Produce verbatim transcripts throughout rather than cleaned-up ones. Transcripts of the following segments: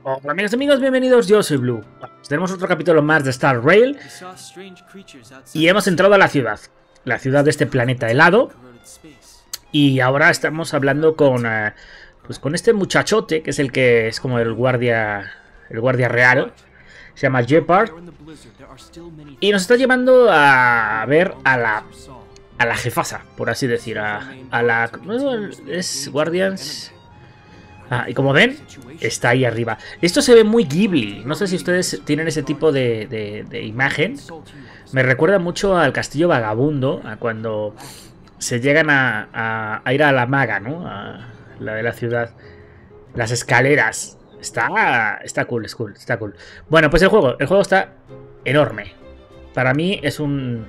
Hola amigos y amigos, bienvenidos, yo soy Blue. Bueno, pues tenemos otro capítulo más de Star Rail y hemos entrado a la ciudad, la ciudad de este planeta helado. Y ahora estamos hablando con, uh, pues con este muchachote, que es el que es como el guardia, el guardia real. Se llama Shepard. Y nos está llevando a ver a la, a la jefasa, por así decir, a, a la... No, es Guardians... Ah, y como ven, está ahí arriba. Esto se ve muy Ghibli. No sé si ustedes tienen ese tipo de, de, de imagen. Me recuerda mucho al Castillo Vagabundo, a cuando se llegan a, a, a ir a la maga, ¿no? A la de la ciudad. Las escaleras. Está, está cool, es cool, está cool. Bueno, pues el juego, el juego está enorme. Para mí es un...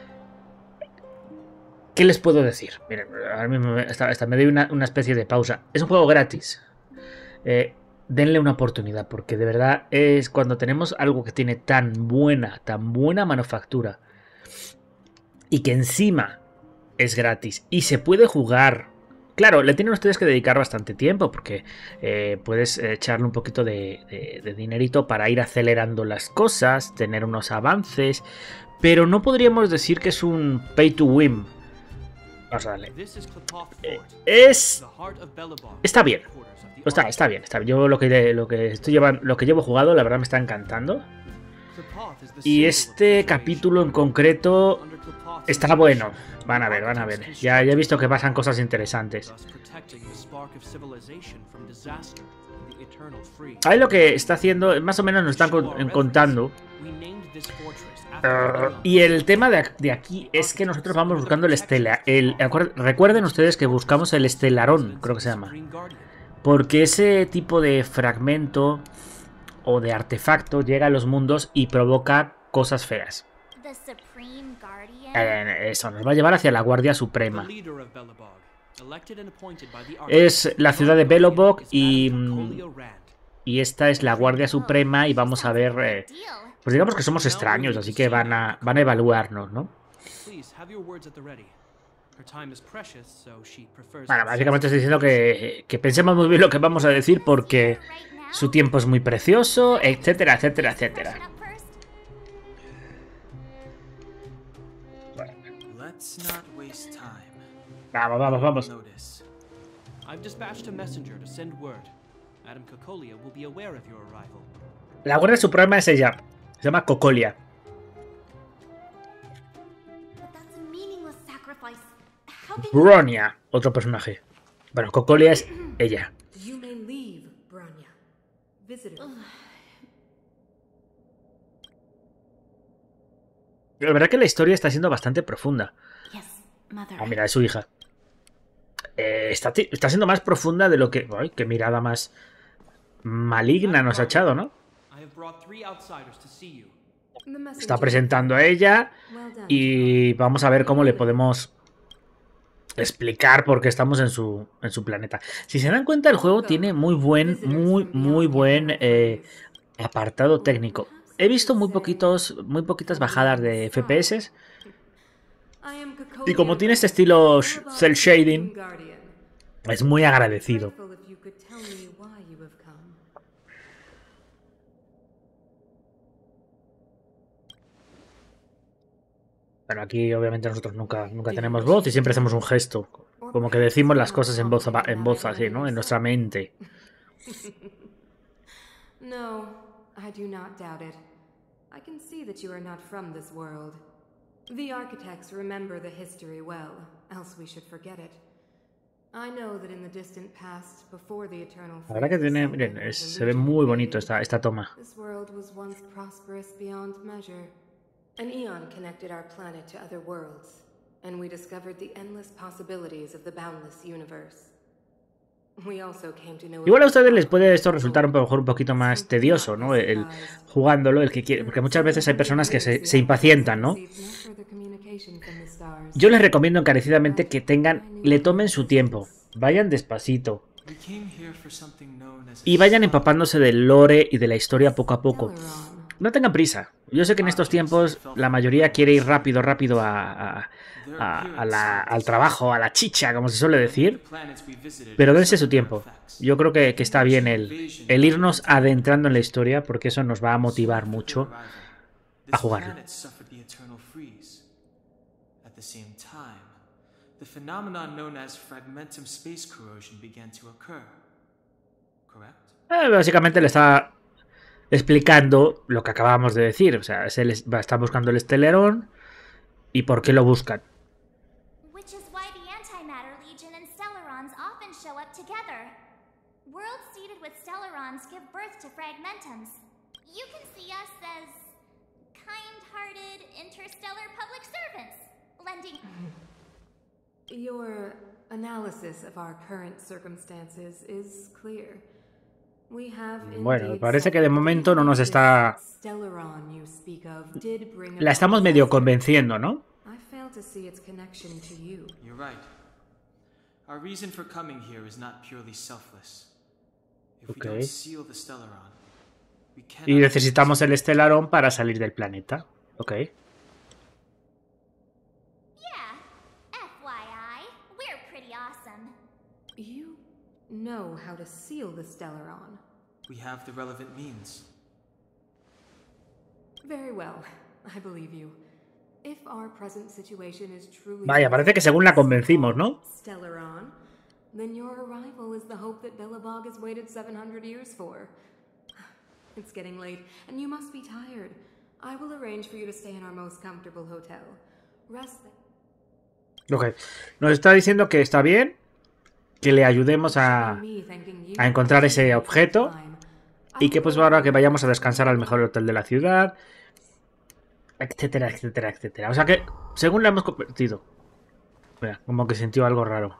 ¿Qué les puedo decir? Miren, ahora mismo hasta, hasta me doy una, una especie de pausa. Es un juego gratis. Eh, denle una oportunidad, porque de verdad es cuando tenemos algo que tiene tan buena, tan buena manufactura y que encima es gratis y se puede jugar. Claro, le tienen ustedes que dedicar bastante tiempo, porque eh, puedes echarle un poquito de, de, de dinerito para ir acelerando las cosas, tener unos avances, pero no podríamos decir que es un pay to win. Vamos a darle. Eh, es... Está bien. Está, está bien, está bien. Yo lo que, lo que estoy llevando, lo que llevo jugado, la verdad me está encantando. Y este capítulo en concreto está bueno. Van a ver, van a ver. Ya, ya he visto que pasan cosas interesantes. Ahí lo que está haciendo, más o menos nos están contando. Uh, y el tema de, de aquí es que nosotros vamos buscando el estela. El, recuerden ustedes que buscamos el estelarón, creo que se llama. Porque ese tipo de fragmento o de artefacto llega a los mundos y provoca cosas feas. Eh, eso nos va a llevar hacia la Guardia Suprema. Es la ciudad de Belobog y, y esta es la Guardia Suprema y vamos a ver... Eh, pues digamos que somos extraños, así que van a, van a evaluarnos, ¿no? Bueno, básicamente estoy diciendo que, que pensemos muy bien lo que vamos a decir porque su tiempo es muy precioso, etcétera, etcétera, etcétera. Bueno. Vamos, vamos, vamos. La Guardia Suprema es ella. Se llama Cocolia. Bronya, otro personaje. Bueno, Cocolia es ella. La verdad que la historia está siendo bastante profunda. Ah, mira, es su hija. Eh, está, está siendo más profunda de lo que... ¡Ay, qué mirada más maligna nos ha echado, ¿no? Está presentando a ella y vamos a ver cómo le podemos explicar por qué estamos en su, en su planeta. Si se dan cuenta, el juego tiene muy buen, muy, muy buen eh, apartado técnico. He visto muy poquitos, muy poquitas bajadas de F P S. Y como tiene este estilo cel shading, es muy agradecido. Bueno, aquí obviamente nosotros nunca, nunca tenemos voz y siempre hacemos un gesto. Como que decimos las cosas en voz, en voz así, ¿no? En nuestra mente. No, I do not doubt it. I can see that you are not from this world. The architects remember the history well, else we should forget it. I know that in the distant past, before the eternal... La verdad que tiene, miren, es, se ve muy bonito esta, esta toma. This world was once prosperous beyond measure. An eon connected our planet to other worlds, and we discovered the endless possibilities of the boundless universe. We also came to know... Igual a ustedes les puede esto resultar un, mejor, un poquito más tedioso, ¿no? El, jugándolo, el que quiere, porque muchas veces hay personas que se, se impacientan, ¿no? Yo les recomiendo encarecidamente que tengan, le tomen su tiempo, vayan despacito y vayan empapándose del lore y de la historia poco a poco. No tengan prisa. Yo sé que en estos tiempos la mayoría quiere ir rápido, rápido a, a, a, a la, al trabajo, a la chicha, como se suele decir. Pero dense su tiempo. Yo creo que, que está bien el, el irnos adentrando en la historia, porque eso nos va a motivar mucho a jugarlo. Eh, básicamente le está explicando lo que acabamos de decir. O sea, se les va, está buscando el Stellaron y por qué lo buscan. Your analysis of our current circumstances is clear. We have Bueno, parece que de momento no nos está... La estamos medio convenciendo, ¿no? Okay. Y necesitamos el Stellaron para salir del planeta. Ok. Know how to seal the Stellaron. We have the relevant means. Very well, I believe you. If our present situation is truly Vaya, parece que según la convencimos, ¿no? Stellaron, then your arrival is the hope that Belobog has waited seven hundred years for. It's getting late, and you must be tired. I will arrange for you to stay in our most comfortable hotel. Rest. Ok, nos está diciendo que está bien, que le ayudemos a, a encontrar ese objeto y que pues ahora que vayamos a descansar al mejor hotel de la ciudad, etcétera, etcétera, etcétera. O sea que, según la hemos convertido, mira, como que sintió algo raro.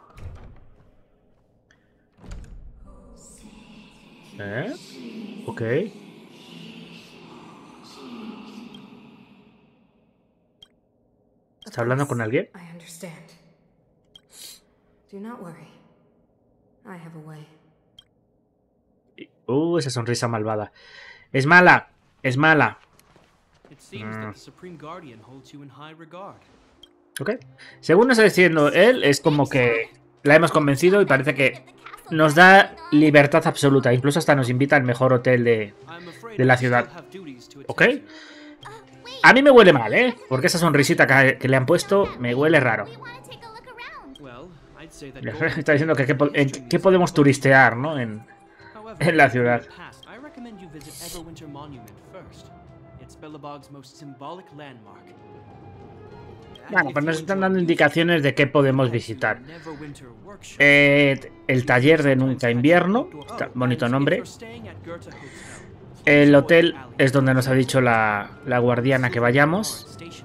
¿Eh? Ok. ¿Está hablando con alguien? Uh, esa sonrisa malvada. Es mala, es mala. Mm. Ok. Según nos está diciendo él, es como que la hemos convencido y parece que nos da libertad absoluta. Incluso hasta nos invita al mejor hotel de, de la ciudad. Ok. A mí me huele mal, ¿eh? Porque esa sonrisita que, que le han puesto me huele raro. Está diciendo que qué podemos turistear, ¿no? En, en la ciudad. Bueno, pues nos están dando indicaciones de qué podemos visitar. Eh, el taller de Nunca Invierno. Bonito nombre. El hotel es donde nos ha dicho la, la guardiana que vayamos.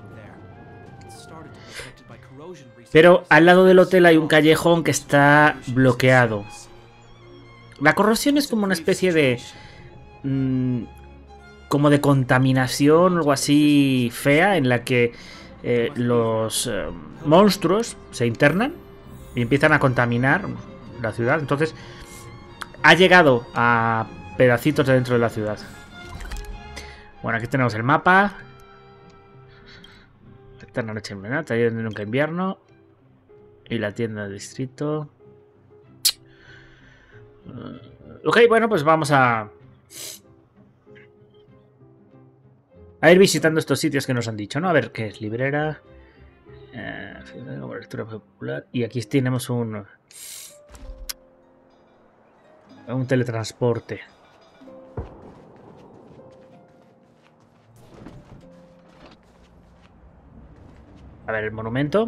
Pero al lado del hotel hay un callejón que está bloqueado. La corrosión es como una especie de... Mmm, como de contaminación o algo así fea en la que eh, los eh, monstruos se internan y empiezan a contaminar la ciudad. Entonces ha llegado a pedacitos de dentro de la ciudad. Bueno, aquí tenemos el mapa. Eterna noche en verano, taller de Nunca Invierno. Y la tienda de distrito. Uh, ok, bueno, pues vamos a... A ir visitando estos sitios que nos han dicho, ¿no? A ver qué es. Librera. Eh, lectura popular. Y aquí tenemos un... Un teletransporte. A ver, el monumento.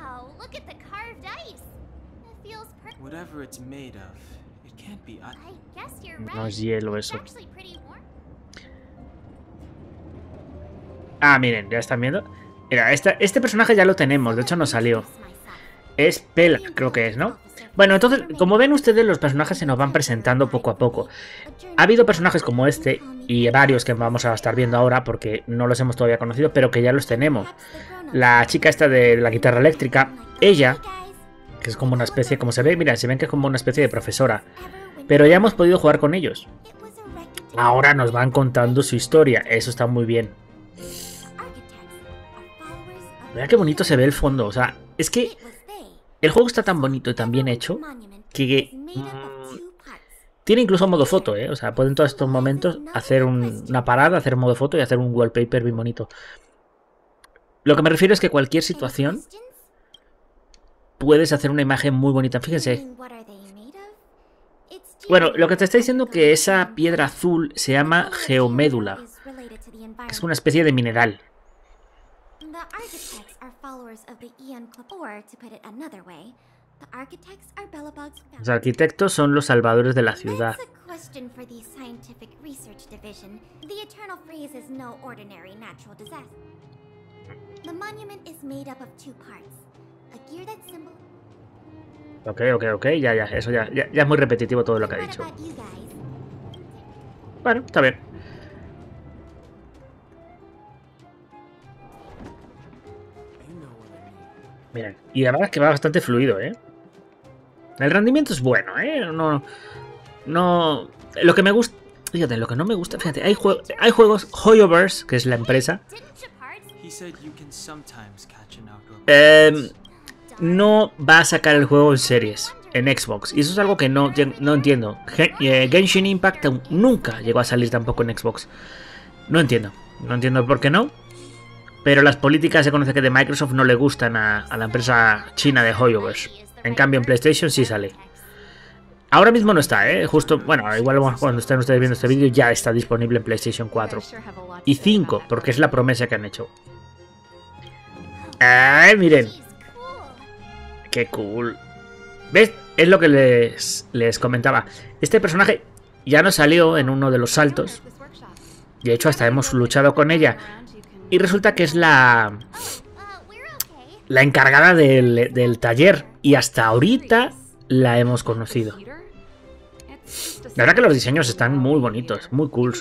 No es hielo eso. Ah, miren, ya están viendo. Mira, este, este personaje ya lo tenemos, de hecho nos salió. Es Pel, creo que es, ¿no? Bueno, entonces, como ven ustedes, los personajes se nos van presentando poco a poco. Ha habido personajes como este, y varios que vamos a estar viendo ahora, porque no los hemos todavía conocido, pero que ya los tenemos. La chica esta de la guitarra eléctrica, ella, que es como una especie, como se ve, mira, se ven que es como una especie de profesora. Pero ya hemos podido jugar con ellos. Ahora nos van contando su historia, eso está muy bien. Mira qué bonito se ve el fondo. O sea, es que el juego está tan bonito y tan bien hecho que mmm, tiene incluso modo foto, ¿eh? O sea, pueden en todos estos momentos hacer un, una parada, hacer modo foto y hacer un wallpaper bien bonito. Lo que me refiero es que cualquier situación puedes hacer una imagen muy bonita. Fíjense. Bueno, lo que te está diciendo que esa piedra azul se llama geomédula. Es una especie de mineral. Los arquitectos son los salvadores de la ciudad. Ok, ok, ok, ya, ya, eso ya, ya, ya es muy repetitivo todo lo que ha dicho. Bueno, está bien. Miren, y además que va bastante fluido, ¿eh? El rendimiento es bueno, ¿eh? No, no... Lo que me gusta... Fíjate, lo que no me gusta... Fíjate, hay, jue... hay juegos... Hoyoverse, que es la empresa... Eh, no va a sacar el juego en series, en Xbox. Y eso es algo que no, no entiendo. Genshin Impact nunca llegó a salir tampoco en Xbox. No entiendo. No entiendo por qué no. Pero las políticas se conoce que de Microsoft no le gustan a, a la empresa china de Hoyoverse. En cambio en PlayStation sí sale. Ahora mismo no está, ¿eh? Justo, bueno, igual cuando estén ustedes viendo este vídeo ya está disponible en PlayStation cuatro. Y cinco, porque es la promesa que han hecho. ¡Ay, miren! ¡Qué cool! ¿Ves? Es lo que les, les comentaba. Este personaje ya nos salió en uno de los saltos. De hecho, hasta hemos luchado con ella. Y resulta que es la... La encargada del, del taller. Y hasta ahorita la hemos conocido. La verdad que los diseños están muy bonitos, muy cool.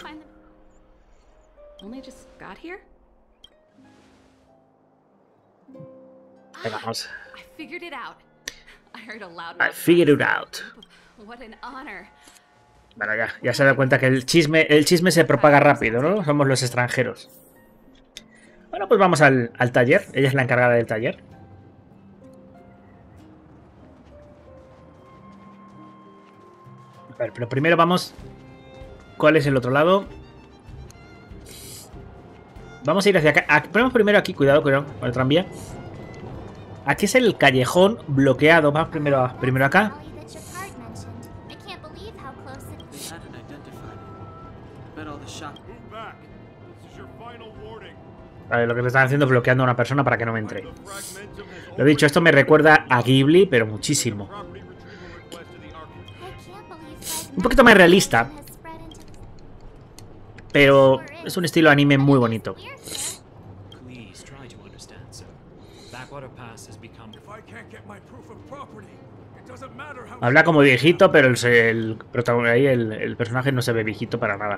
Venga, vamos. I figured it out. Bueno, ya, ya se da cuenta que el chisme, el chisme se propaga rápido, ¿no? Somos los extranjeros. Bueno, pues vamos al, al taller. Ella es la encargada del taller. A ver, pero primero vamos... ¿Cuál es el otro lado? Vamos a ir hacia acá. Ponemos primero aquí, cuidado, cuidado, con el tranvía. Aquí es el callejón bloqueado. Vamos primero, primero acá. Vale, lo que me están haciendo es bloqueando a una persona para que no me entre. Lo dicho, esto me recuerda a Ghibli, pero muchísimo. Un poquito más realista. Pero es un estilo anime muy bonito. Habla como viejito, pero el, el, el, el, el personaje no se ve viejito para nada.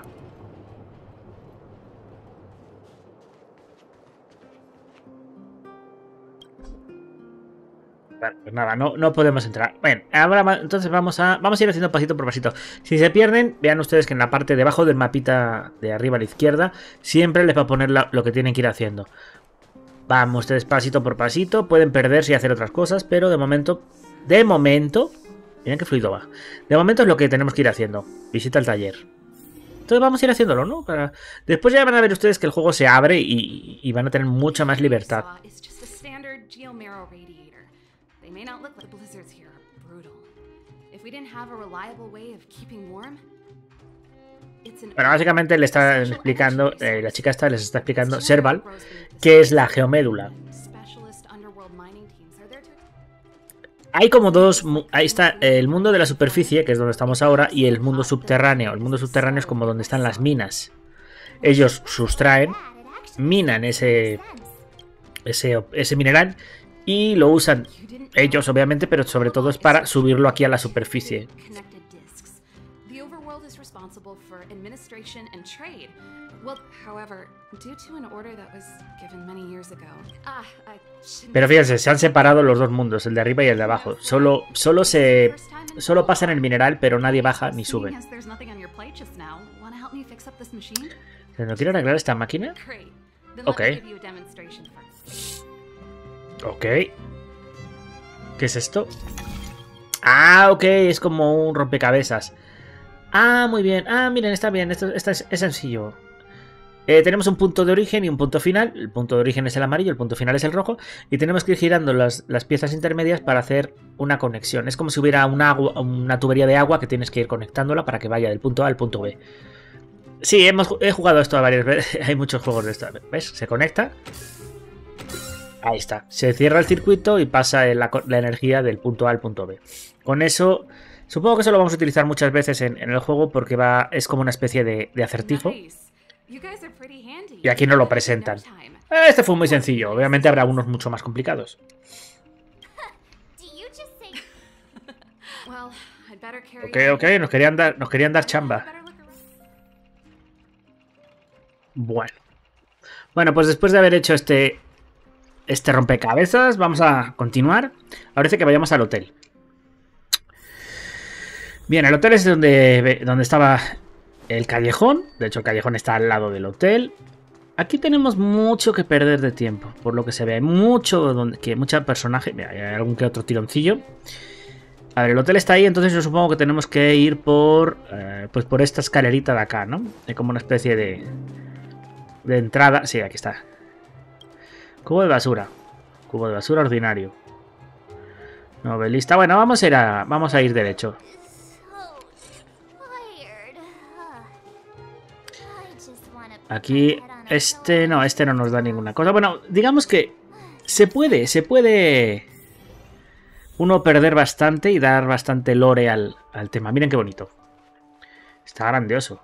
Vale, pues nada, no, no podemos entrar. Bueno, ahora entonces vamos a, vamos a ir haciendo pasito por pasito. Si se pierden, vean ustedes que en la parte de abajo del mapita de arriba a la izquierda siempre les va a poner la, lo que tienen que ir haciendo. Vamos ustedes pasito por pasito. Pueden perderse y hacer otras cosas, pero de momento, de momento... Miren qué fluido va. De momento es lo que tenemos que ir haciendo. Visita el taller. Entonces vamos a ir haciéndolo, ¿no? Para... Después ya van a ver ustedes que el juego se abre y, y van a tener mucha más libertad. Bueno, básicamente le está explicando, eh, la chica esta les está explicando, Serval, qué es la geomédula. Hay como dos, ahí está el mundo de la superficie, que es donde estamos ahora, y el mundo subterráneo. El mundo subterráneo es como donde están las minas. Ellos sustraen, minan ese, ese, ese mineral y lo usan ellos, obviamente, pero sobre todo es para subirlo aquí a la superficie. Pero fíjense, se han separado los dos mundos, el de arriba y el de abajo. Solo, solo se, solo pasan el mineral, pero nadie baja ni sube. ¿No quiero arreglar esta máquina? Ok. Ok. ¿Qué es esto? Ah, ok, es como un rompecabezas. Ah, muy bien. Ah, miren, está bien, esto, esto es, es sencillo. Eh, tenemos un punto de origen y un punto final. El punto de origen es el amarillo, el punto final es el rojo. Y tenemos que ir girando las, las piezas intermedias para hacer una conexión. Es como si hubiera una, agua, una tubería de agua que tienes que ir conectándola para que vaya del punto A al punto B. Sí, hemos, he jugado esto varias veces. Hay muchos juegos de esto. ¿Ves? Se conecta. Ahí está. Se cierra el circuito y pasa la, la energía del punto A al punto B. Con eso, supongo que eso lo vamos a utilizar muchas veces en, en el juego porque va, es como una especie de, de acertijo. Y aquí nos lo presentan. Este fue muy sencillo. Obviamente habrá unos mucho más complicados. Ok, ok. Nos querían dar, nos querían dar chamba. Bueno. Bueno, pues después de haber hecho este... Este rompecabezas, vamos a continuar. Ahora dice que vayamos al hotel. Bien, el hotel es donde, donde estaba el callejón. De hecho, el callejón está al lado del hotel. Aquí tenemos mucho que perder de tiempo, por lo que se ve. Hay mucho, donde, que mucho personaje. Mira, hay algún que otro tironcillo. A ver, el hotel está ahí, entonces yo supongo que tenemos que ir por, eh, pues por esta escalerita de acá, ¿no? Hay como una especie de, de entrada. Sí, aquí está. Cubo de basura. Cubo de basura ordinario. Novelista. Bueno, vamos a ir a, vamos a ir derecho. Aquí, este no, este no nos da ninguna cosa. Bueno, digamos que se puede, se puede uno perder bastante y dar bastante lore al, al tema. Miren qué bonito. Está grandioso.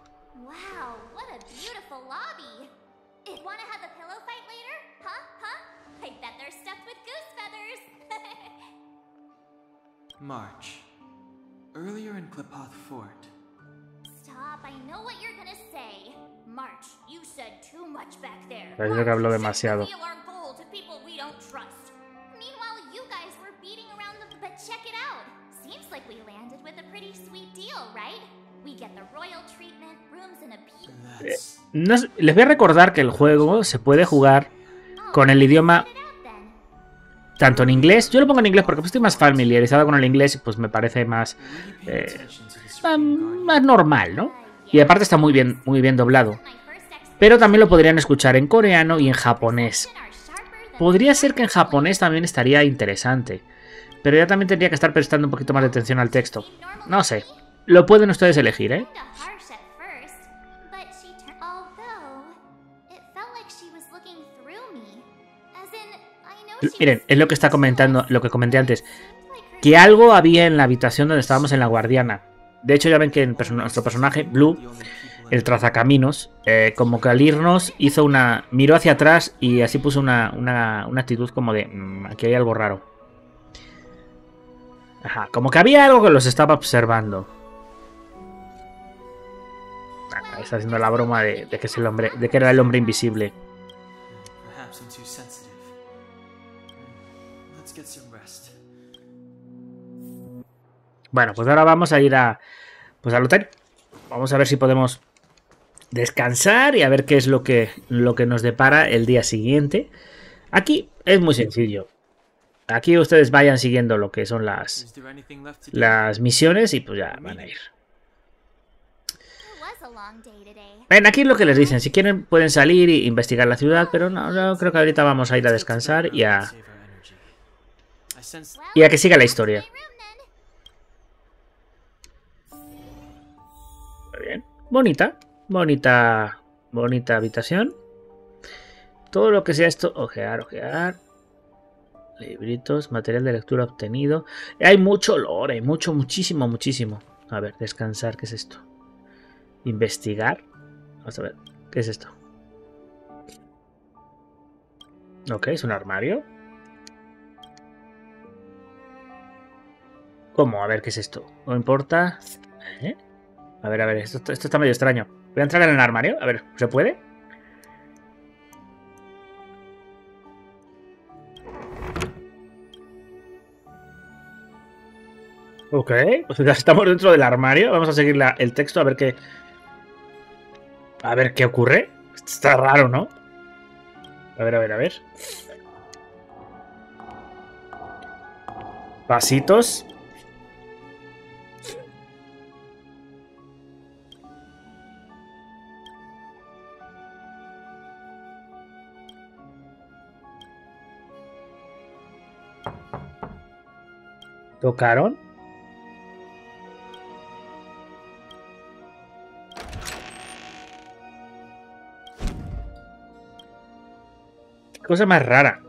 March. Earlier in Qlipoth Fort. Stop, I know what you're gonna say. March, you said too much back there. Parece que habló demasiado. Meanwhile, you guys were beating around the but check it out. Seems like we landed with a pretty sweet deal, right? We get the royal treatment, rooms in a eh, no, les voy a recordar que el juego se puede jugar con el idioma tanto en inglés, yo lo pongo en inglés porque estoy más familiarizado con el inglés y pues me parece más, eh, más normal, ¿no? Y aparte está muy bien, muy bien doblado. Pero también lo podrían escuchar en coreano y en japonés. Podría ser que en japonés también estaría interesante. Pero ya también tendría que estar prestando un poquito más de atención al texto. No sé. Lo pueden ustedes elegir, ¿eh? Miren, es lo que está comentando, lo que comenté antes. Que algo había en la habitación donde estábamos en la guardiana. De hecho, ya ven que en perso- nuestro personaje, Blue, el trazacaminos, eh, como que al irnos hizo una... miró hacia atrás y así puso una, una, una actitud como de... Mmm, aquí hay algo raro. Ajá, como que había algo que los estaba observando. Ah, está haciendo la broma de, de que es el hombre, de que era el hombre invisible. Bueno, pues ahora vamos a ir a, pues al hotel. Vamos a ver si podemos descansar y a ver qué es lo que, lo que nos depara el día siguiente. Aquí es muy sencillo. Aquí ustedes vayan siguiendo lo que son las, las misiones y pues ya van a ir. Ven, aquí es lo que les dicen. Si quieren pueden salir e investigar la ciudad, pero no, no creo que ahorita vamos a ir a descansar y a, y a que siga la historia. Muy bien. Bonita, bonita, bonita habitación. Todo lo que sea esto, ojear, ojear. Libritos, material de lectura obtenido. Hay mucho lore, hay mucho, muchísimo, muchísimo. A ver, descansar, ¿qué es esto? Investigar. Vamos a ver, ¿qué es esto? Ok, es un armario. ¿Cómo? A ver, ¿qué es esto? No importa. ¿Eh? A ver, a ver, esto, esto está medio extraño. Voy a entrar en el armario. A ver, ¿se puede? Ok, pues ya estamos dentro del armario. Vamos a seguir la, el texto a ver qué... A ver qué ocurre. Esto está raro, ¿no? A ver, a ver, a ver. Pasitos. ¿Tocaron? Qué cosa más rara.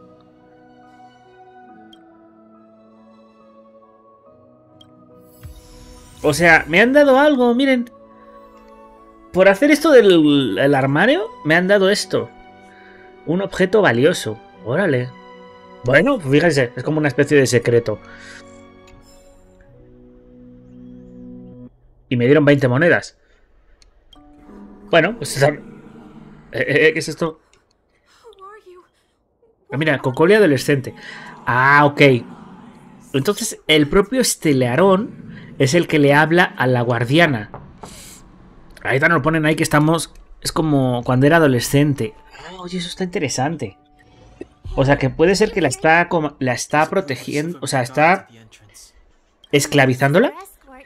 O sea, me han dado algo, miren. Por hacer esto del el armario, me han dado esto. Un objeto valioso. Órale. Bueno, fíjense, es como una especie de secreto. Y me dieron veinte monedas. Bueno, pues... Eh, eh, ¿qué es esto? Ah, mira, Cocolia adolescente. Ah, ok. Entonces, el propio Stelearón es el que le habla a la guardiana. Ahí nos lo ponen ahí que estamos... Es como cuando era adolescente. Oh, oye, eso está interesante. O sea, que puede ser que la está, como, la está protegiendo... O sea, está... ¿Esclavizándola?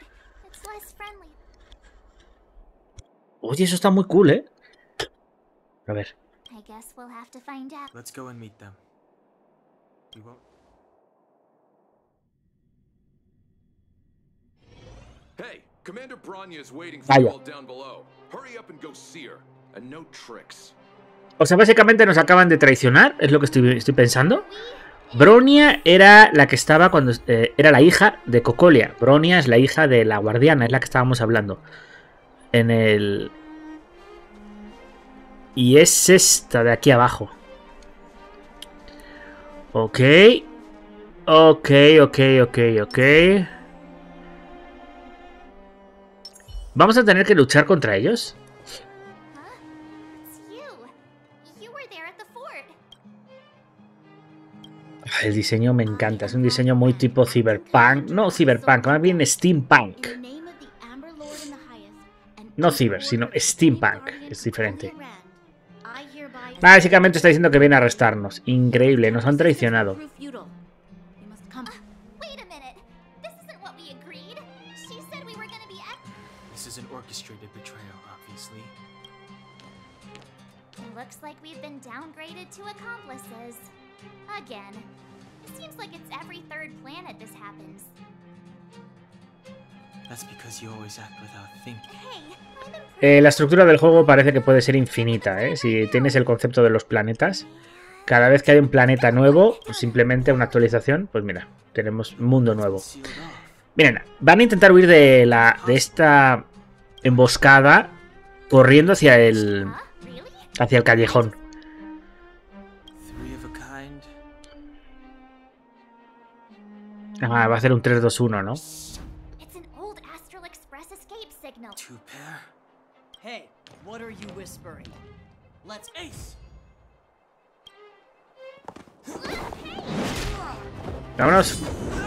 Oye, eso está muy cool, ¿eh? A ver. Let's go and meet them. We won't... Hey, Commander Bronya is waiting for you all down below. Hurry up and go see her. And no tricks. O sea, básicamente nos acaban de traicionar, es lo que estoy, estoy pensando. Bronya era la que estaba cuando... Eh, era la hija de Cocolia. Bronya es la hija de la guardiana, es la que estábamos hablando. En el... Y es esta de aquí abajo. Ok. Ok, ok, ok, ok. ¿Vamos a tener que luchar contra ellos? El diseño me encanta. Es un diseño muy tipo cyberpunk. No cyberpunk, más bien steampunk. No ciber, sino steampunk. Es diferente. Básicamente está diciendo que viene a arrestarnos. Increíble, nos han traicionado. Looks like we've been downgraded to accomplices. Again. It seems like it's every third planet this happens. That's because you always act without thinking. Hey, eh, la estructura del juego parece que puede ser infinita, ¿eh? Si tienes el concepto de los planetas, cada vez que hay un planeta nuevo, simplemente una actualización, pues mira, tenemos mundo nuevo. Miren, van a intentar huir de la de esta emboscada corriendo hacia el hacia el callejón. Ah, va a ser un tres dos uno, ¿no? Hey, what are you whispering? Let's ace. Vámonos.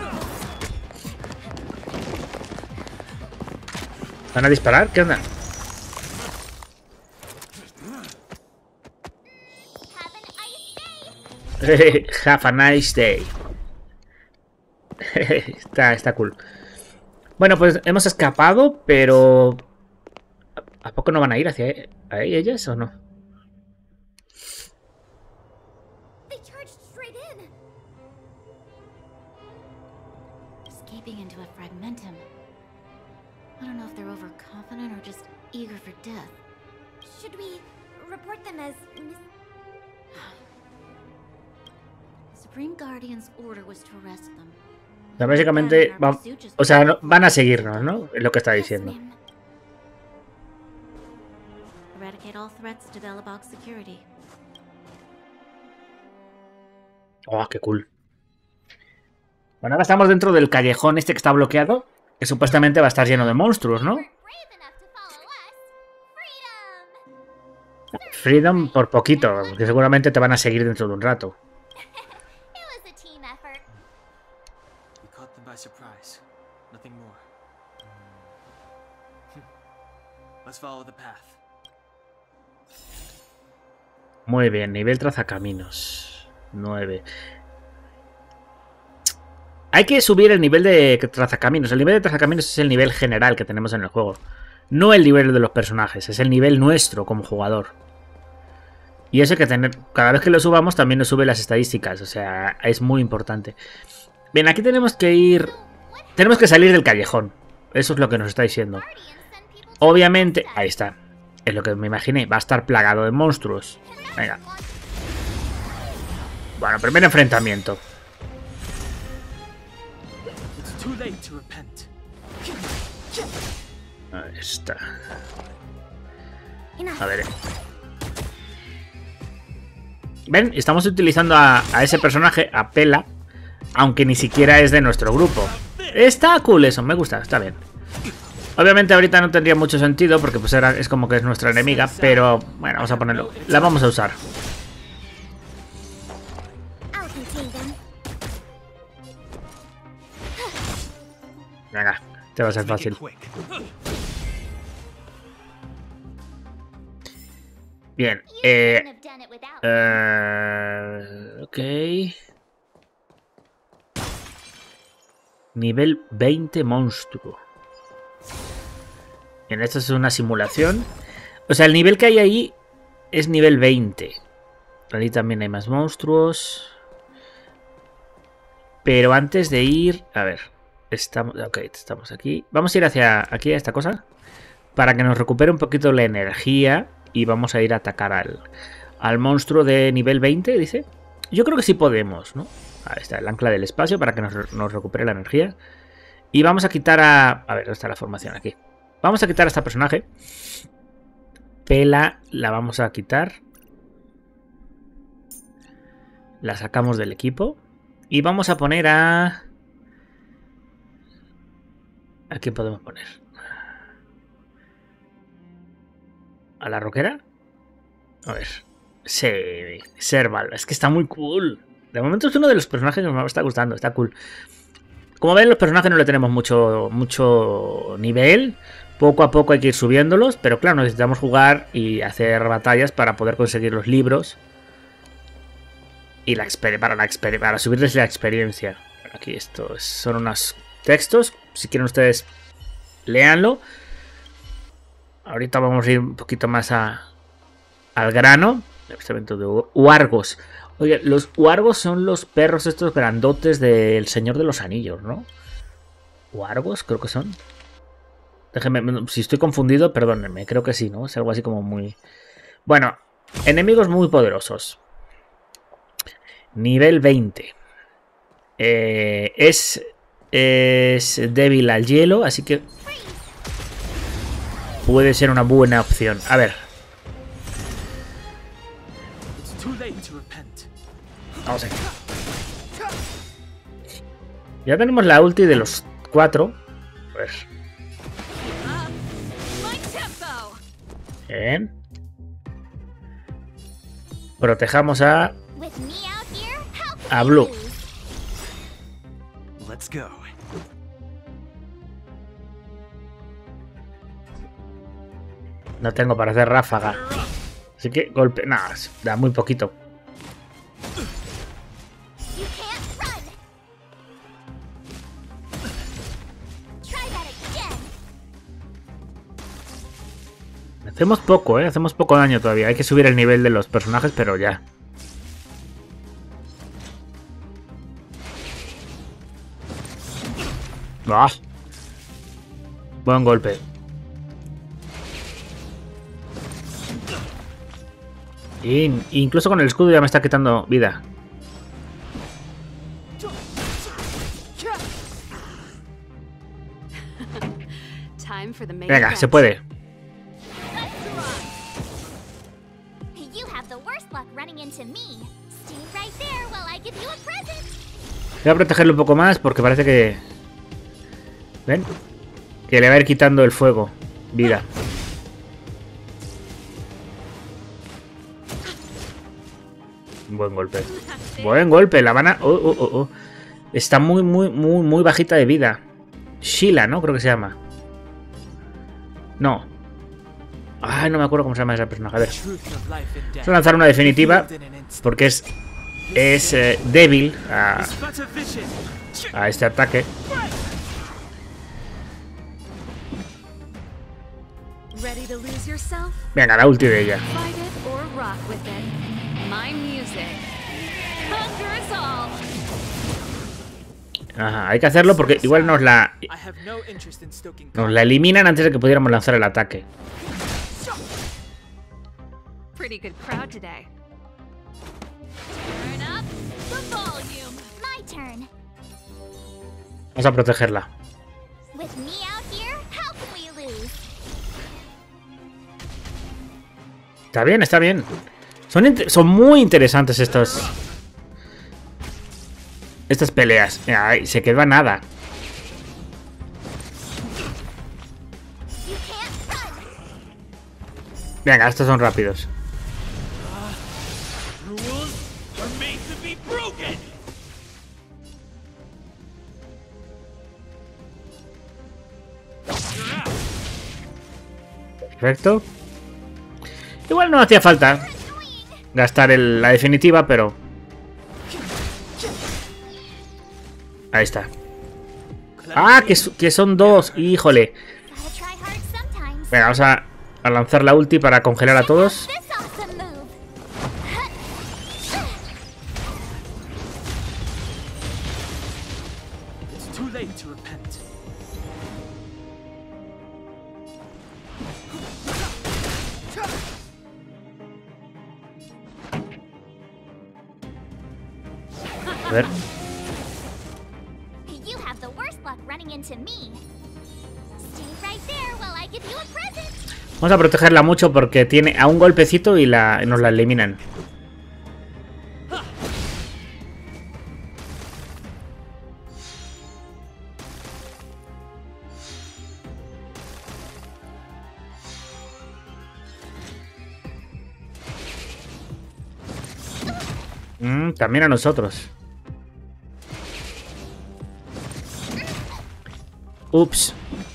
¿Van a disparar? ¿Qué onda? Have a nice day. está, está cool. Bueno, pues hemos escapado, pero... ¿A poco no van a ir hacia e ahí ellas o no? Escaping into a fragmentum. I don't know if they're overconfident or just eager for death. Should we report them as Supreme Guardian's order was to arrest them. O sea, básicamente, va, o sea, no, van a seguirnos, ¿no? Es lo que está diciendo. Oh, qué cool. Bueno, ahora estamos dentro del callejón este que está bloqueado, que supuestamente va a estar lleno de monstruos, ¿no? Freedom por poquito, porque seguramente te van a seguir dentro de un rato. Muy bien, nivel trazacaminos. nueve. Hay que subir el nivel de trazacaminos. El nivel de trazacaminos es el nivel general que tenemos en el juego. No el nivel de los personajes, es el nivel nuestro como jugador. Y eso hay que tener... Cada vez que lo subamos también nos sube las estadísticas. O sea, es muy importante. Bien, aquí tenemos que ir... Tenemos que salir del callejón. Eso es lo que nos está diciendo. Obviamente... Ahí está. Es lo que me imaginé. Va a estar plagado de monstruos. Venga. Bueno, primer enfrentamiento. Ahí está. A ver. ¿Ven? Estamos utilizando a, a ese personaje, a Pela, aunque ni siquiera es de nuestro grupo. Está cool eso, me gusta, está bien. Obviamente ahorita no tendría mucho sentido porque pues era, es como que es nuestra enemiga, pero bueno, vamos a ponerlo. La vamos a usar. Venga, te va a ser fácil. Bien, eh... Uh, ok. Nivel veinte monstruo. Bien, esto es una simulación. O sea, el nivel que hay ahí es nivel veinte. Ahí también hay más monstruos. Pero antes de ir... A ver. Estamos, ok, estamos aquí. Vamos a ir hacia aquí, a esta cosa. Para que nos recupere un poquito la energía. Y vamos a ir a atacar al... Al monstruo de nivel veinte, dice. Yo creo que sí podemos, ¿no? Ahí está, el ancla del espacio para que nos, nos recupere la energía. Y vamos a quitar a... A ver, ¿dónde está la formación? Aquí. Vamos a quitar a este personaje. Pela la vamos a quitar. La sacamos del equipo. Y vamos a poner a... ¿A quién podemos poner? ¿A la roquera? A ver... Sí, Serval, es que está muy cool. De momento es uno de los personajes que me está gustando, está cool. Como ven, los personajes no le tenemos mucho, mucho nivel. Poco a poco hay que ir subiéndolos, pero claro, necesitamos jugar y hacer batallas para poder conseguir los libros. Y la para, la para subirles la experiencia. Aquí estos son unos textos, si quieren ustedes, léanlo. Ahorita vamos a ir un poquito más a, al grano. De huargos. Oye, los huargos son los perros estos grandotes del Señor de los Anillos, ¿no? ¿Huargos? Creo que son. Déjenme, si estoy confundido, perdónenme, creo que sí, ¿no? Es algo así como muy... Bueno, enemigos muy poderosos. Nivel veinte. Eh, es, es débil al hielo, así que puede ser una buena opción. A ver. Vamos aquí. Ya tenemos la ulti de los cuatro. A ver. Bien. Protejamos a... A Blue. No tengo para hacer ráfaga. Así que golpe... Nada, da muy poquito. Hacemos poco, ¿eh? Hacemos poco daño todavía. Hay que subir el nivel de los personajes, pero ya. ¡Ah! Buen golpe. Y incluso con el escudo ya me está quitando vida. Venga, se puede. Voy a protegerlo un poco más porque parece que... ¿Ven? Que le va a ir quitando el fuego. Vida. Buen golpe. Buen golpe. La van a... Oh, oh, oh, oh. Está muy, muy, muy, muy bajita de vida. Sheila, ¿no? Creo que se llama. No. Ay, no me acuerdo cómo se llama ese personaje. A ver. Vamos a lanzar una definitiva. Porque es... Es eh, débil a, a este ataque. Venga, la ulti de ella. Ajá, hay que hacerlo porque igual nos la nos la eliminan antes de que pudiéramos lanzar el ataque. Vamos a protegerla. Está bien, está bien. Son, son muy interesantes estos... Estas peleas. Ay, se quedó a nada. Venga, estos son rápidos. Perfecto. Igual no hacía falta gastar el, la definitiva, pero... Ahí está. ¡Ah! Que, que son dos. ¡Híjole! Venga, vamos a, a lanzar la ulti para congelar a todos. A ver. Vamos a protegerla mucho porque tiene a un golpecito y la, nos la eliminan. Mm, también a nosotros. Ups.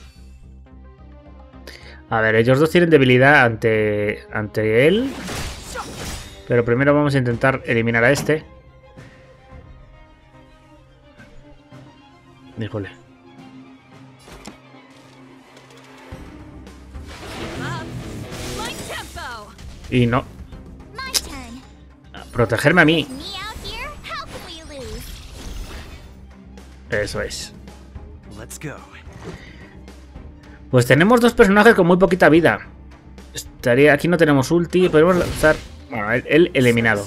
A ver, ellos dos tienen debilidad ante, ante él. Pero primero vamos a intentar eliminar a este. Híjole. Y no. Protegerme a mí. Eso es. Pues tenemos dos personajes con muy poquita vida. Estaría aquí, no tenemos ulti, podemos lanzar. Bueno, él, él eliminado.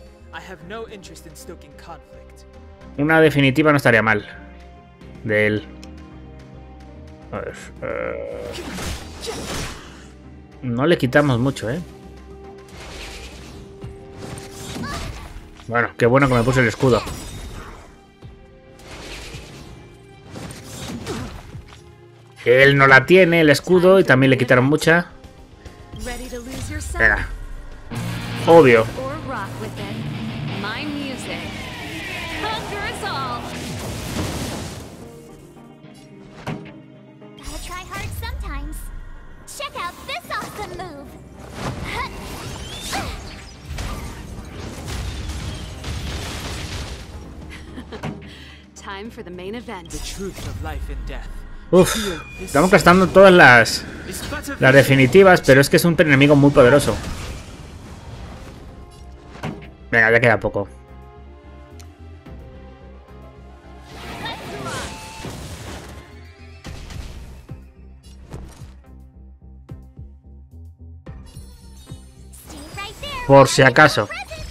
Una definitiva no estaría mal. De él. A ver, uh... no le quitamos mucho, ¿eh? Bueno, qué bueno que me puse el escudo. Él no la tiene, el escudo, y también le quitaron mucha. Venga. Obvio. Uf, estamos gastando todas las, las definitivas, pero es que es un enemigo muy poderoso. Venga, ya queda poco. Por si acaso.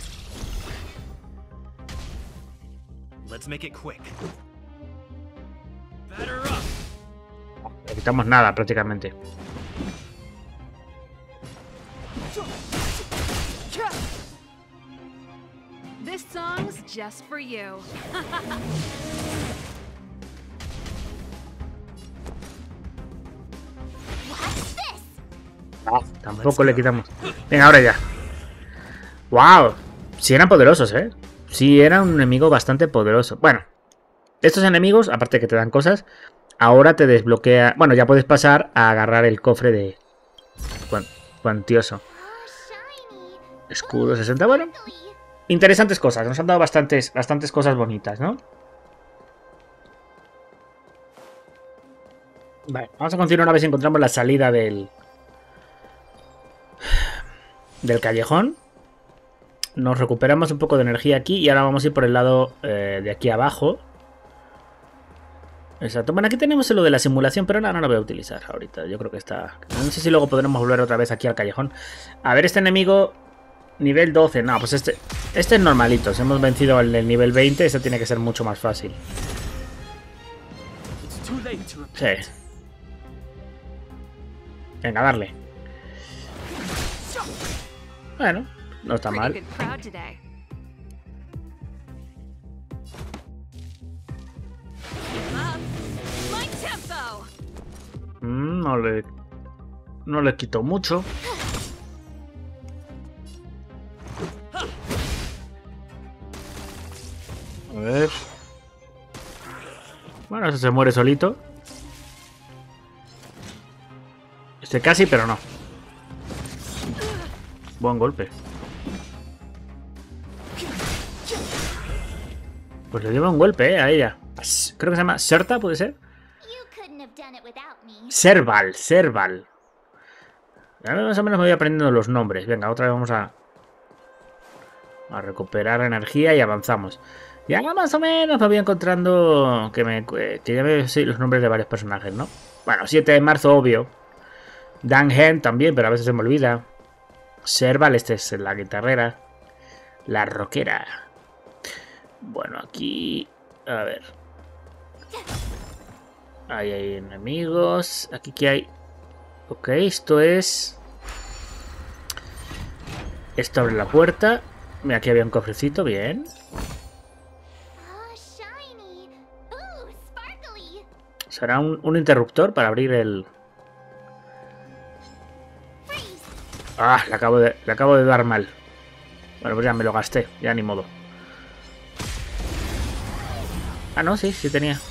No quitamos nada prácticamente. This song's just for you. Ah, tampoco le quitamos. Venga, ahora ya. Wow, sí eran poderosos, ¿eh? Sí era un enemigo bastante poderoso. Bueno, estos enemigos, aparte de que te dan cosas, ahora te desbloquea... Bueno, ya puedes pasar a agarrar el cofre de... Cuantioso. Escudo sesenta, bueno. Interesantes cosas, nos han dado bastantes, bastantes cosas bonitas, ¿no? Vale, vamos a continuar a ver si encontramos la salida del... del callejón. Nos recuperamos un poco de energía aquí y ahora vamos a ir por el lado eh, de aquí abajo. Exacto. Bueno, aquí tenemos lo de la simulación, pero no, no lo voy a utilizar ahorita. Yo creo que está... No sé si luego podremos volver otra vez aquí al callejón. A ver, este enemigo... Nivel doce. No, pues este... Este es normalito. Si hemos vencido el del nivel veinte, este tiene que ser mucho más fácil. Sí. Venga, darle. Bueno, no está mal. Mm, no le... No le quito mucho. A ver. Bueno, ese se muere solito. Este casi, pero no. Buen golpe. Pues le lleva un golpe, eh, a ella. Creo que se llama Serta, ¿puede ser? Serval, Serval. Ya más o menos me voy aprendiendo los nombres. Venga, otra vez vamos a... A recuperar energía y avanzamos. Ya más o menos me voy encontrando... Que, me, que ya me sé los nombres de varios personajes, ¿no? Bueno, siete de marzo, obvio. Dan Hen también, pero a veces se me olvida. Serval, este es la guitarrera. La rockera. Bueno, aquí... A ver. Ahí hay enemigos. Aquí que hay... Ok, esto es... Esto abre la puerta. Mira, aquí había un cofrecito, bien. Será un, un interruptor para abrir el... Ah, le acabo, de, le acabo de dar mal. Bueno, pues ya me lo gasté, ya ni modo. Ah, no, sí, sí tenía.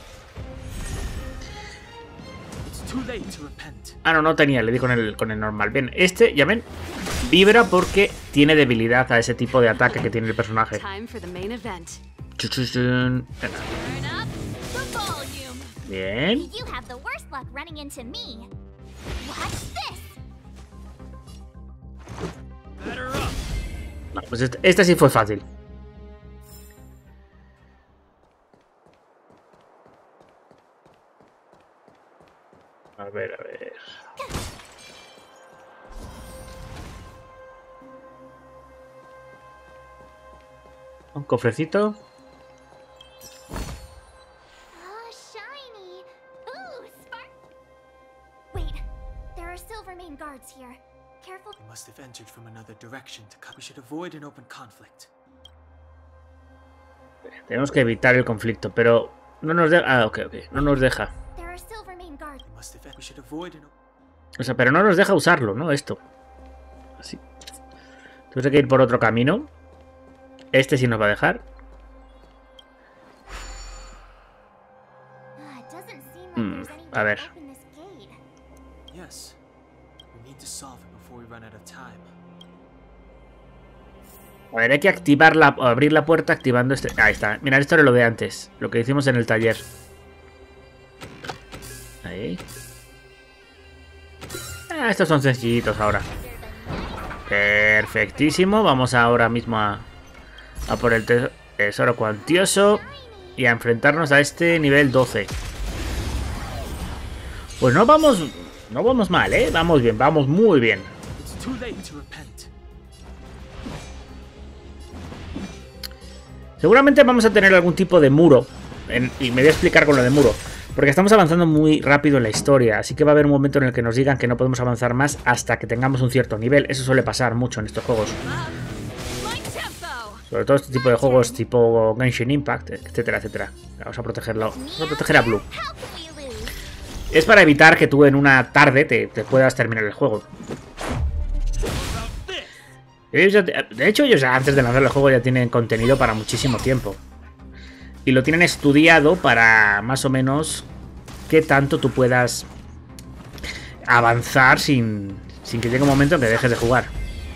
Ah, no, no tenía, le di con el, con el normal. Bien, este, ya ven, vibra porque tiene debilidad a ese tipo de ataque que tiene el personaje. Bien. No, pues este, este sí fue fácil. A ver, a ver. Un cofrecito. Must have entered from another direction to cut. We should avoid an open conflict. Tenemos que evitar el conflicto, pero no nos deja. Ah, ok, ok. No nos deja. O sea, pero no nos deja usarlo, ¿no? Esto. Así. Tenemos que ir por otro camino. Este sí nos va a dejar. Hmm, a ver. A ver, hay que activar la, abrir la puerta activando este... Ahí está. Mirad, esto era lo de antes. Lo que hicimos en el taller. Ahí. Ah, estos son sencillitos ahora. Perfectísimo. Vamos ahora mismo a, a por el tesoro cuantioso y a enfrentarnos a este nivel doce. Pues no vamos... No vamos mal, ¿eh? Vamos bien, vamos muy bien. Seguramente vamos a tener algún tipo de muro. En, y me voy a explicar con lo de muro. Porque estamos avanzando muy rápido en la historia. Así que va a haber un momento en el que nos digan que no podemos avanzar más hasta que tengamos un cierto nivel. Eso suele pasar mucho en estos juegos. Sobre todo este tipo de juegos tipo Genshin Impact, etcétera, etcétera. Vamos a protegerlo. Vamos a proteger a Blue. Es para evitar que tú en una tarde te, te puedas terminar el juego. De hecho, ellos ya antes de lanzar el juego ya tienen contenido para muchísimo tiempo. Y lo tienen estudiado para más o menos qué tanto tú puedas avanzar sin, sin que llegue un momento en que dejes de jugar.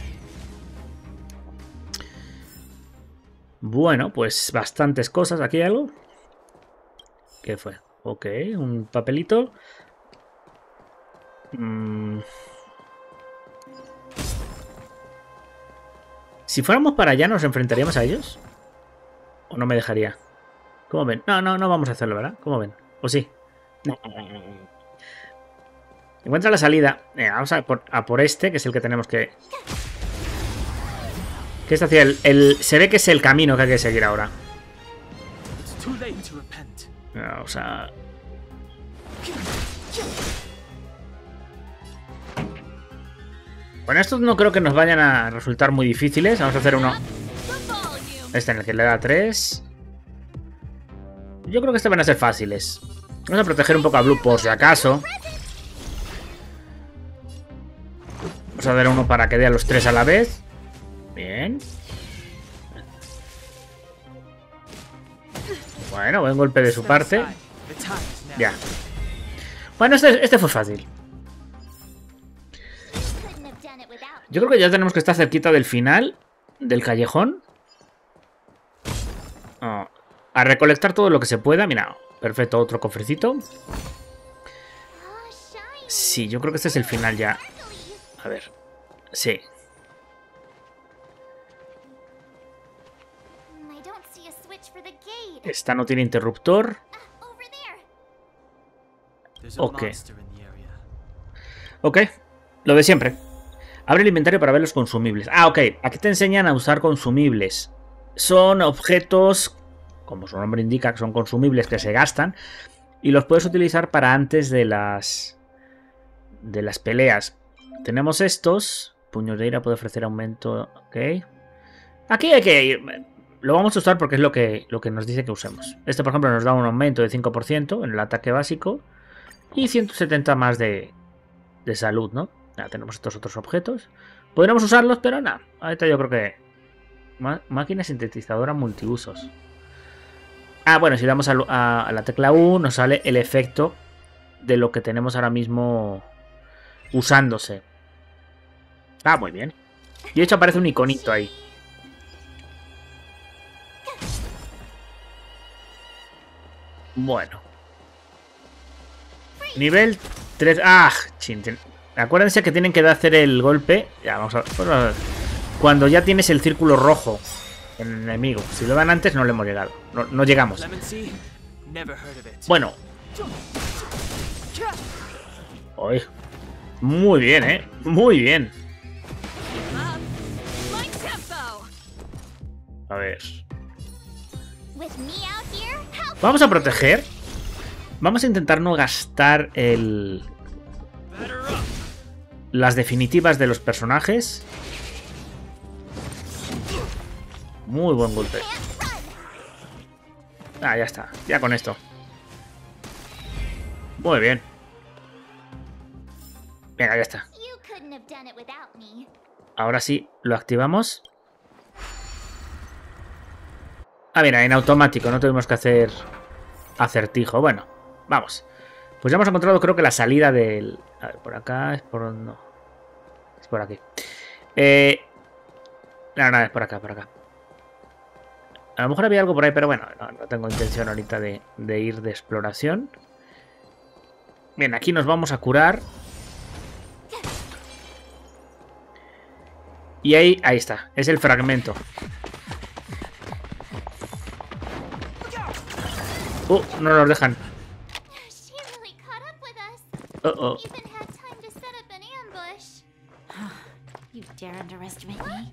Bueno, pues bastantes cosas. ¿Aquí hay algo? ¿Qué fue? Ok, un papelito. Mm. Si fuéramos para allá, ¿nos enfrentaríamos a ellos? ¿O no me dejaría? ¿Cómo ven? No, no, no vamos a hacerlo, ¿verdad? ¿Cómo ven? ¿O sí? No. Encuentra la salida. Eh, vamos a por, a por este, que es el que tenemos que... ¿Qué está haciendo? El, el, se ve que es el camino que hay que seguir ahora. No, o sea... Bueno, estos no creo que nos vayan a resultar muy difíciles. Vamos a hacer uno. Este en el que le da tres. Yo creo que este van a ser fáciles. Vamos a proteger un poco a Blue por si acaso. Vamos a dar uno para que dé a los tres a la vez. Bien. Bueno, buen golpe de su parte. Ya. Bueno, este, este fue fácil. Yo creo que ya tenemos que estar cerquita del final del callejón. Oh, a recolectar todo lo que se pueda. Mira, perfecto, otro cofrecito. Sí, yo creo que este es el final ya. A ver, sí. Esta no tiene interruptor. Ok. Ok, lo de siempre. Abre el inventario para ver los consumibles. Ah, ok. Aquí te enseñan a usar consumibles. Son objetos, como su nombre indica, que son consumibles que se gastan. Y los puedes utilizar para antes de las... de las peleas. Tenemos estos. Puños de ira puede ofrecer aumento. Ok. Aquí hay que ir. Lo vamos a usar porque es lo que, lo que nos dice que usemos. Este, por ejemplo, nos da un aumento de cinco por ciento en el ataque básico. Y ciento setenta más de, de salud, ¿no? Ya tenemos estos otros objetos. Podríamos usarlos, pero nada. Ahorita yo creo que... Máquina sintetizadora multiusos. Ah, bueno, si damos a, a, a la tecla U nos sale el efecto de lo que tenemos ahora mismo usándose. Ah, muy bien. Y de hecho aparece un iconito ahí. Bueno. Nivel tres. ¡Ah! Chin, acuérdense que tienen que hacer el golpe. Ya, vamos a ver. Cuando ya tienes el círculo rojo en el enemigo. Si lo dan antes, no le hemos llegado. No, no llegamos. Bueno. Uy. Muy bien, ¿eh? Muy bien. A ver. Vamos a proteger. Vamos a intentar no gastar el... las definitivas de los personajes. Muy buen golpe. Ah, ya está. Ya con esto. Muy bien. Venga, ya está. Ahora sí, lo activamos. Ah, mira, en automático. No tenemos que hacer acertijo. Bueno, vamos. Pues ya hemos encontrado, creo que la salida del... A ver, por acá es por... No. Es por aquí. Eh... No, no, es por acá, por acá. A lo mejor había algo por ahí, pero bueno, no, no tengo intención ahorita de, de ir de exploración. Bien, aquí nos vamos a curar. Y ahí, ahí está. Es el fragmento. Uh, no nos dejan. Uh oh. You dare underestimate me?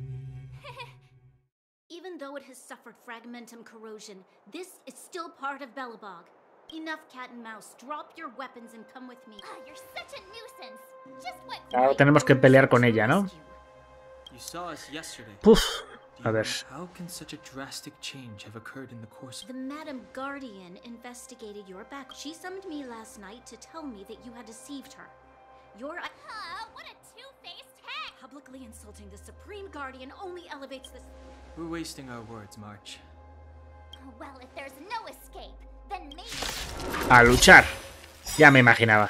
Even though it has suffered fragmentum corrosion, this is still part of Belobog. Enough cat and mouse. Drop your weapons and come with me. Oh, you're such a nuisance. Just what Ahora tenemos que pelear con ella, ¿no? You saw us yesterday. Puf. A ver. How can such a drastic change have occurred in the course of... The Madam Guardian investigated your back. She summoned me last night to tell me that you had deceived her. Your... Huh, what a two-faced hack! Publicly insulting the Supreme Guardian only elevates this... We're wasting our words, March. Well, if there's no escape, then maybe... A luchar. Ya me imaginaba.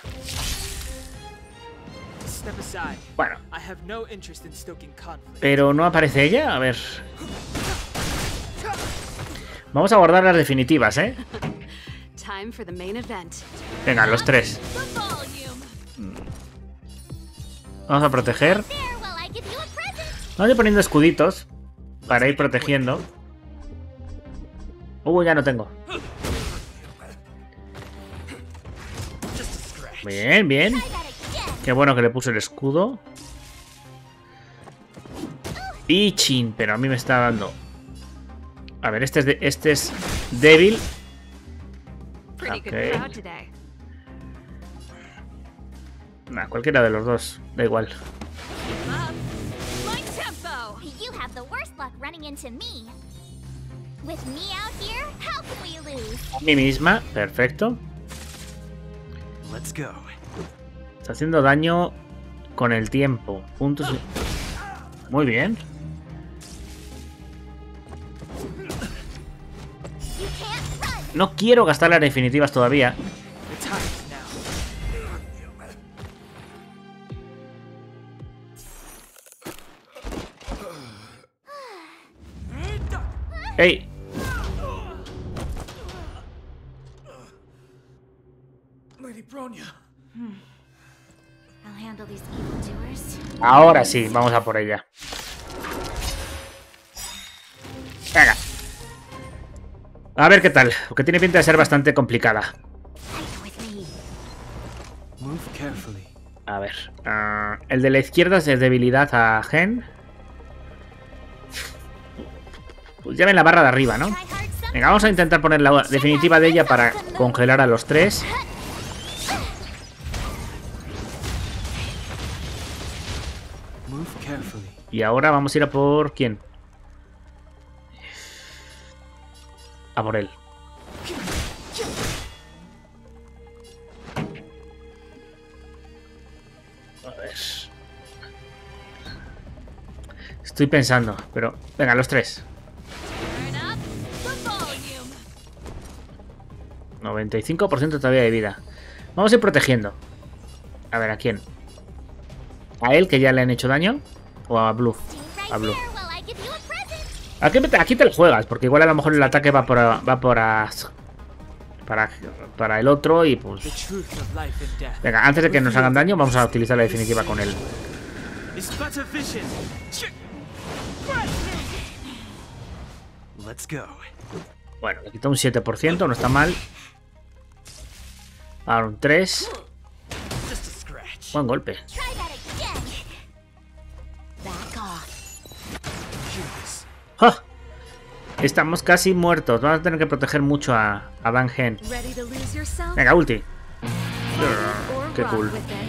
Step aside. Bueno. I have no interest in stoking conflict. Pero no aparece ella. A ver. Vamos a guardar las definitivas, ¿eh? Time for the main event. Venga, los tres. Vamos a proteger. Vamos a ir poniendo escuditos para ir protegiendo. Uh, ya no tengo. Bien, bien. Qué bueno que le puse el escudo. Y chin, pero a mí me está dando. A ver, este es, de, este es débil. Okay. Nah, cualquiera de los dos, da igual. A mí misma, perfecto. Está haciendo daño con el tiempo. Puntos. Muy bien. No quiero gastar las definitivas todavía. ¡Ey! Ahora sí, vamos a por ella. Venga. A ver qué tal, porque tiene pinta de ser bastante complicada. A ver. Uh, el de la izquierda es de debilidad a Gen. Pues ya ven la barra de arriba, ¿no? Venga, vamos a intentar poner la definitiva de ella para congelar a los tres. Y ahora vamos a ir a por... ¿quién? A por él. A ver. Estoy pensando, pero... venga, los tres. noventa y cinco por ciento todavía de vida. Vamos a ir protegiendo. A ver, ¿a quién? ¿A él, que ya le han hecho daño? ¿O a Blue? A Blue. Aquí, aquí te lo juegas, porque igual a lo mejor el ataque va por, va por a, para, para el otro y pues... venga, antes de que nos hagan daño, vamos a utilizar la definitiva con él. Bueno, le quita un siete por ciento, no está mal. Ahora un tres. Buen golpe. ¡Oh! Estamos casi muertos. Vamos a tener que proteger mucho a, a Dan Gen. Venga, ulti. Qué cool.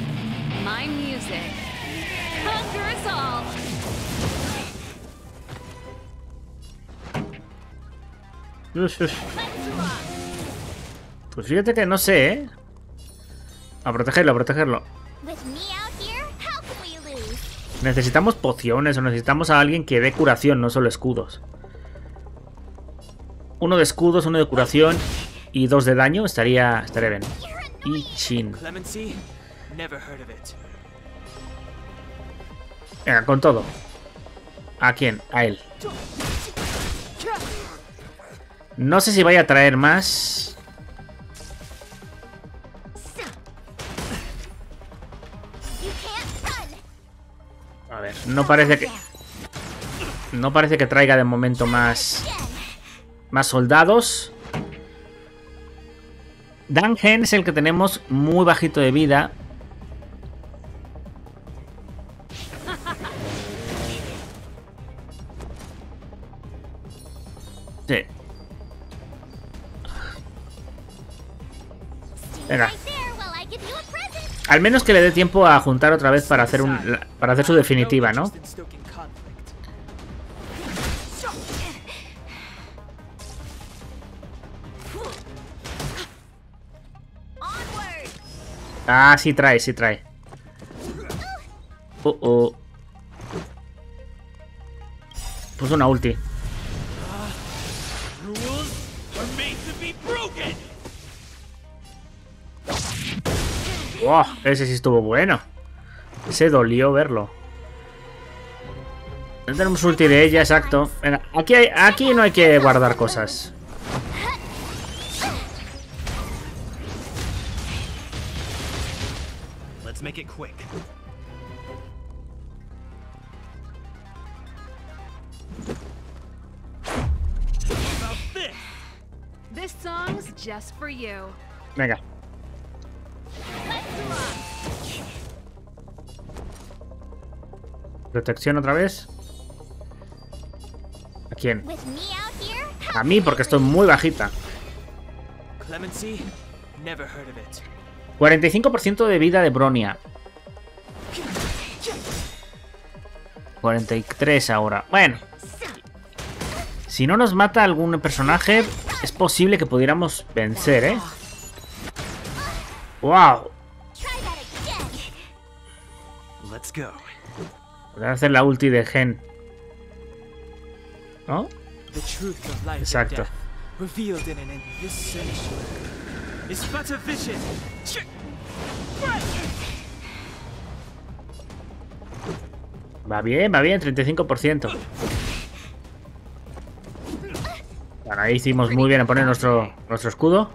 Uf, uf. Pues fíjate que no sé, ¿eh? A protegerlo, a protegerlo. Necesitamos pociones o necesitamos a alguien que dé curación, no solo escudos. Uno de escudos, uno de curación y dos de daño estaría, estaría bien. Y chin. Venga, con todo. ¿A quién? A él. No sé si vaya a traer más. A ver, no parece que... no parece que traiga de momento más... más soldados. Dan Gen es el que tenemos muy bajito de vida. Sí. Venga. Al menos que le dé tiempo a juntar otra vez para hacer un para hacer su definitiva, ¿no? Ah, sí trae, sí trae. Uh -oh. Pues una ulti. Oh, ese sí estuvo bueno. Ese dolió verlo. No tenemos ulti de ella, exacto. Venga, aquí, hay, aquí no hay que guardar cosas. Let's make it quick. About this. This song's just for you. Venga. Protección otra vez. ¿A quién? A mí, porque estoy muy bajita. Clemency, never heard of it. cuarenta y cinco por ciento de vida de Bronya. cuarenta y tres ahora. Bueno. Si no nos mata algún personaje, es posible que pudiéramos vencer, ¿eh? ¡Wow! Let's go. Voy a hacer la ulti de Gen. ¿No? The truth of life Exacto. and death, revealed in an this century, is but a vision. Va bien, va bien, treinta y cinco por ciento. Bueno, ahí hicimos muy bien en poner nuestro, nuestro escudo.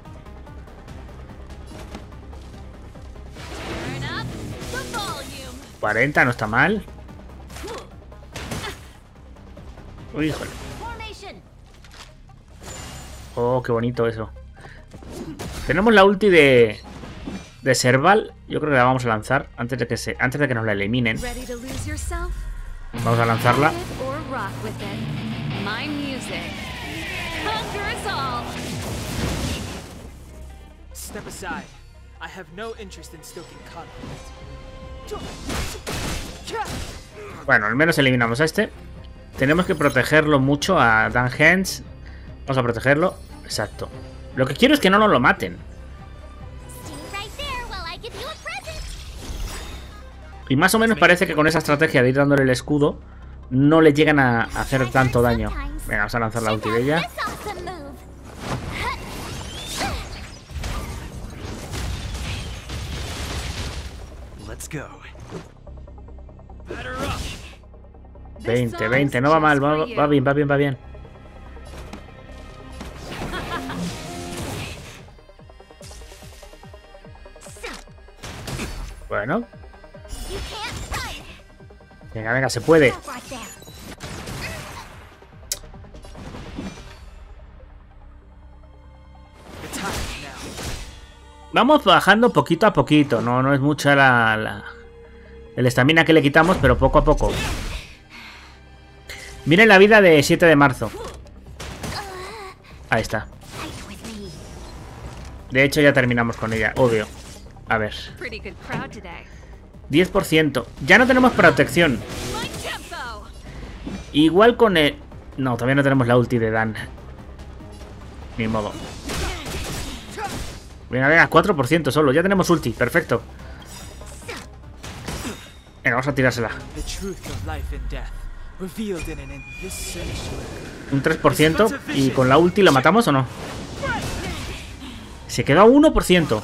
cuarenta, no está mal. Uy, híjole. Oh, qué bonito eso. Tenemos la ulti de de Serval. Yo creo que la vamos a lanzar antes de que se antes de que nos la eliminen. Vamos a lanzarla. Step aside. I have no interest in stoking conflict. Bueno, al menos eliminamos a este. Tenemos que protegerlo mucho a Dan Hens. Vamos a protegerlo. Exacto. Lo que quiero es que no nos lo maten. Y más o menos parece que con esa estrategia de ir dándole el escudo no le llegan a hacer tanto daño. Venga, vamos a lanzar la ulti de ella. veinte, veinte, no va mal, va, va bien, va bien, va bien. Bueno. Venga, venga, se puede. Vamos bajando poquito a poquito. No, no es mucha la, la el estamina que le quitamos, pero poco a poco. Miren la vida de siete de marzo. Ahí está. De hecho ya terminamos con ella, obvio. A ver. diez por ciento. Ya no tenemos protección. Igual con el... No, todavía no tenemos la ulti de Dan. Ni modo. Venga, venga, cuatro por ciento solo. Ya tenemos ulti, perfecto. Venga, vamos a tirársela. Un tres por ciento. ¿Y con la ulti lo matamos o no? Se queda uno por ciento.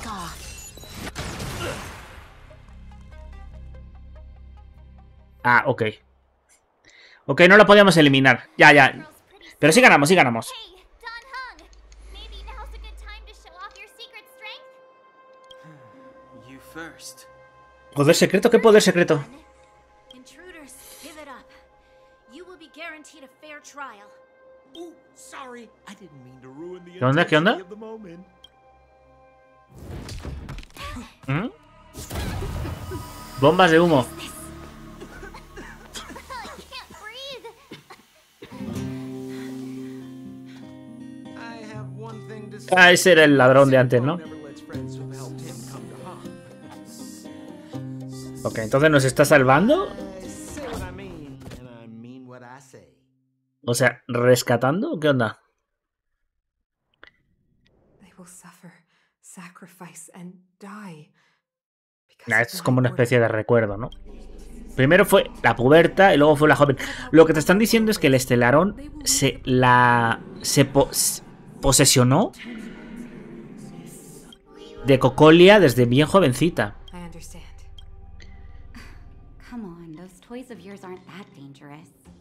Ah, ok. Ok, no lo podíamos eliminar. Ya, ya. Pero sí ganamos, sí ganamos. ¿Poder secreto? ¿Qué poder secreto? ¿Qué onda? ¿Qué onda? ¿Mm? Bombas de humo. Ah, ese era el ladrón de antes, ¿no? Ok, entonces nos está salvando. O sea, ¿rescatando? ¿Qué onda? Nah, esto es como una especie de recuerdo, ¿no? Primero fue la puberta y luego fue la joven. Lo que te están diciendo es que el Estelarón se la... se po posesionó de Cocolia desde bien jovencita.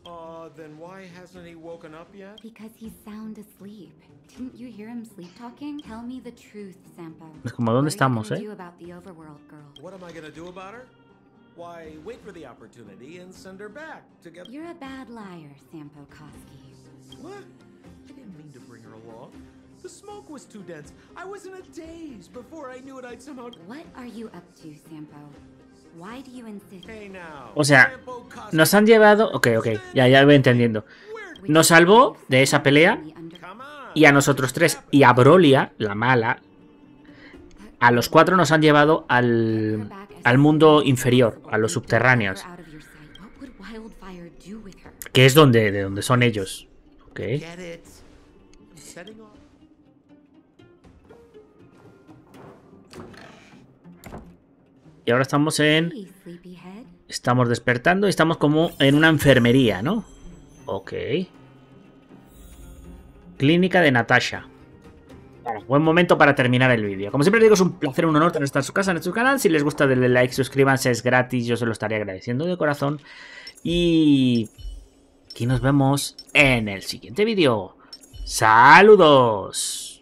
Uh, then why hasn't he woken up yet? Because he's sound asleep. Didn't you hear him sleep talking? Tell me the truth, Sampo. Es como, ¿dónde estamos, eh? What am I gonna do about her? Why, wait for the opportunity and send her back to get... You're a bad liar, Sampo Koski. What? I didn't mean to bring her along. The smoke was too dense. I was in a daze. Before I knew it, I'd somehow... What are you up to, Sampo? Why do you insist? Hey now. O sea, nos han llevado... Ok, ok, ya, ya voy entendiendo. Nos salvó de esa pelea y a nosotros tres y a Brolia, la mala, a los cuatro nos han llevado al, al mundo inferior, a los subterráneos, que es donde, de donde son ellos. Ok. Y ahora estamos en... Estamos despertando y estamos como en una enfermería, ¿no? Ok. Clínica de Natasha. Bueno, buen momento para terminar el vídeo. Como siempre digo, es un placer, un honor tener estar en su casa, en su canal. Si les gusta, denle like, suscríbanse, es gratis. Yo se lo estaría agradeciendo de corazón. Y aquí nos vemos en el siguiente vídeo. ¡Saludos!